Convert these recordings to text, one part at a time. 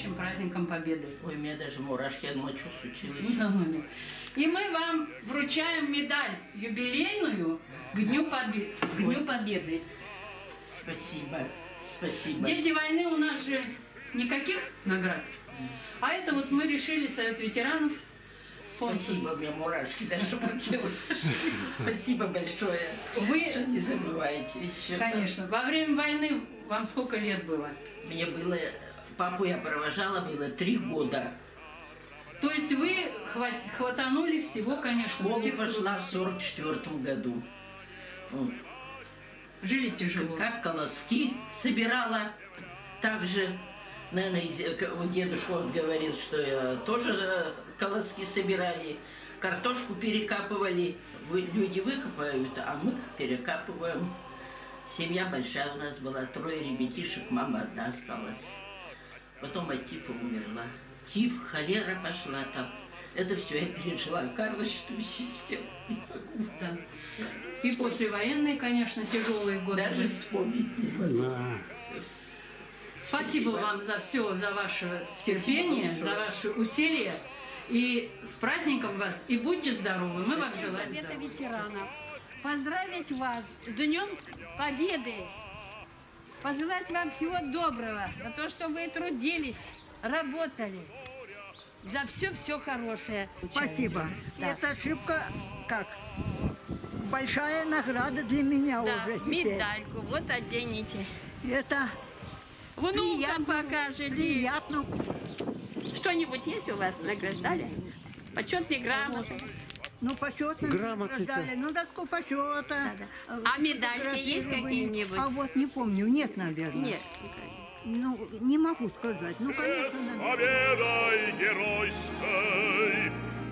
настоящим праздником Победы. Ой, у меня даже мурашки от мочу случилось. И мы вам вручаем медаль юбилейную к Дню Победы. Спасибо, спасибо. Дети войны у нас же никаких наград. А это вот мы решили, Совет ветеранов. Спасибо, у меня мурашки даже мочило. Спасибо большое. Вы что не забывайте еще. Конечно. Во время войны вам сколько лет было? Мне было, папу я провожала, было 3 года. То есть вы хватанули всего, конечно. В школу пошла в 44-м году. Вот. Жили тяжело. Как колоски собирала, также, наверное, дедушка вот говорил, что я тоже колоски собирали, картошку перекапывали, люди выкопают, а мы перекапываем. Семья большая у нас была, 3 ребятишек, мама одна осталась. Потом от тифа умерла. Тиф, холера пошла там. Это все я пережила. Карлочную систему не могу. Да. И послевоенные, конечно, тяжелые годы. Даже вспомнить не могу. Да. Спасибо вам за все, за ваше терпение, за ваши усилия. И с праздником вас. И будьте здоровы. Мы вам желаем здоровья. Ветеранов. Поздравить вас с Днем Победы. Пожелать вам всего доброго. За то, что вы трудились, работали. За все хорошее. Спасибо. Да. Это ошибка как? Большая награда для меня да, уже теперь. Медальку вот оденете. Это внукам покажете. Приятно. Что-нибудь есть у вас? Награждали? Почетные грамоты? Ну, почетные награждали. Ну, доску почета. Да. А медальки есть какие-нибудь? А вот не помню. Нет, наверное. Нет. Ну, не могу сказать. Ну, конечно, С победой геройской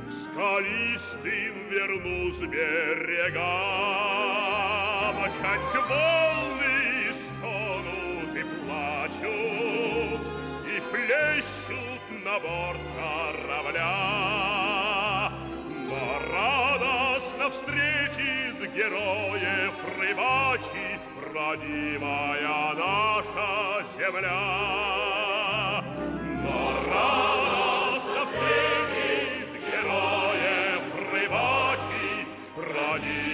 скалистым вернусь берегам, хоть волны стонут и плачут, и плещут на борт корабля, но радостно встретит героев рыбачий родимая наша земля. Но радостно встретит героев рыбачий родимая